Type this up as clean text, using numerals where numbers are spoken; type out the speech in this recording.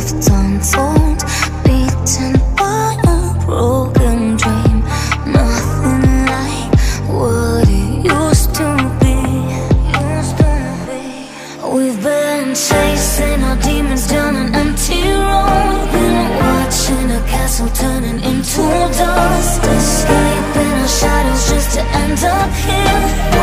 left untold, beaten by a broken dream. Nothing like what it used to be. We've been chasing our demons down an empty road, been watching a castle turning into dust, escaping our shadows just to end up here.